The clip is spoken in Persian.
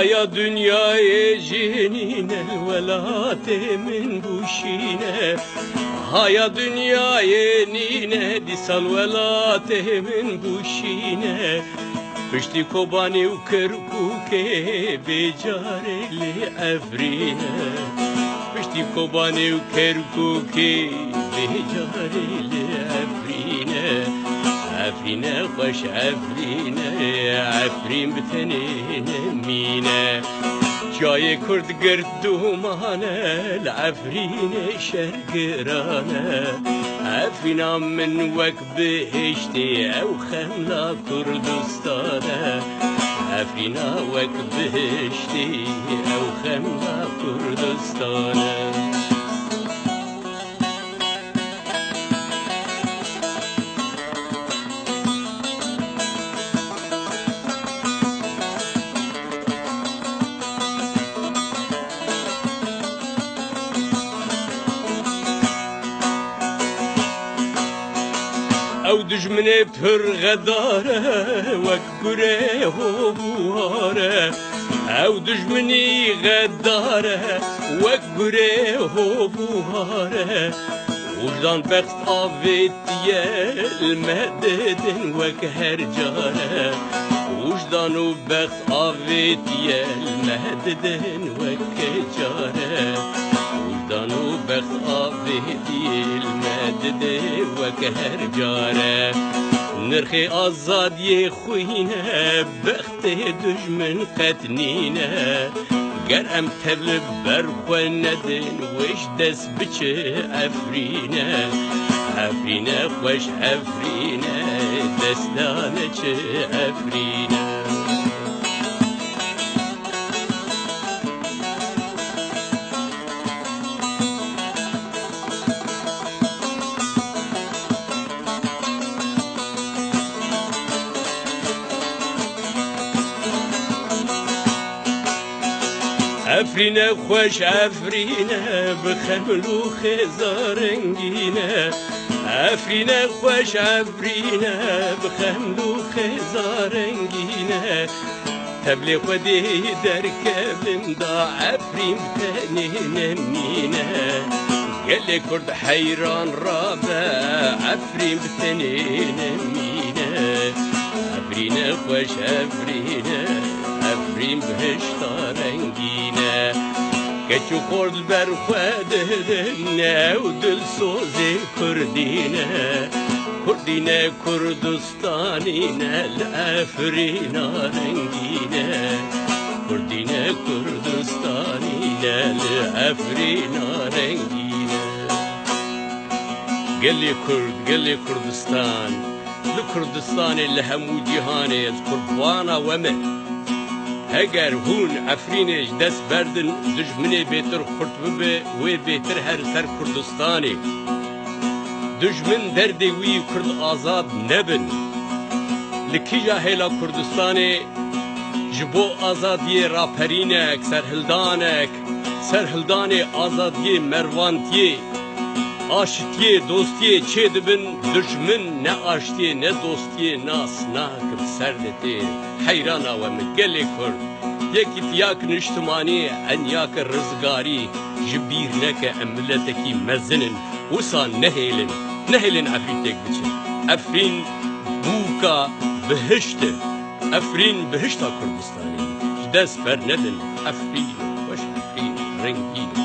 هایا dünyayı cinine velate min buşine هایا dünyayı nine disal velate min buşine پشتی کوبانی و کرکوکه بیجارلی افرینه پشتی کوبانی و کرکوکه بیجارلی افرینه افرینه خوش افرینه افرین بتنین مینه جای کرد گردومانه العفرین شرگرانه افرینا من وک بهشتی او خملا کردستانه افرینا وک بهشتی او خملا کردستانه او دجمنه پر غداره وک گره و بواره او دجمنی غداره وک گره و بواره وجدان بخت آویتیه المددن وک هر جاره وجدان و بخت آویتیه المددن وک جاره دانو بخت آبیدی المدد وک هر جاره نرخی آزادی خوینه بخت دجمن قتنینه گر ام تبل برخون ندن وش دست بچه افرینه افرینه خوش افرینه دستانه چه افرینه افرینه خوش افرینه بخمل و خزارنگینه افرینه خوش افرینه بخمل و خزارنگینه تبلی خودی درکبم دا افرین بتنین مینه گلی کرد حیران رابه افرین بتنین مینه افرینه خوش افرینه افرین بهشتا رنگینه کچو خورد بر خودنه و دل سوزی کردینه کردینه کردستانینه لافرینا رنگینه کردینه کردستانینه لافرینا رنگینه گلی کرد گلی کردستان لکردستان لهمو جهانه قربانا ومه اگر هون افرینش دست بردن دجمنه بیتر خورد ببه و بیتر هر سر کردستانی دجمن درد وی کرد آزاد نبن لکی جاهلا کردستانی جبو آزادی راپرینک سرهلدانک آزادی مروانتی آشتیه دوستیه چه دبن دجمن نه آشتیه نه دوستیه ناس ناکب سردتی حیران آوام گلی کرد یکی تیاک نشتمانی انیاک رزگاری جبیر نکه املتکی مزنن وسان نهیلن افرین تک بچه افرین بوکا بهشته افرین بهشتا کردستانی دست بر ندن افرین وش افرین رنگین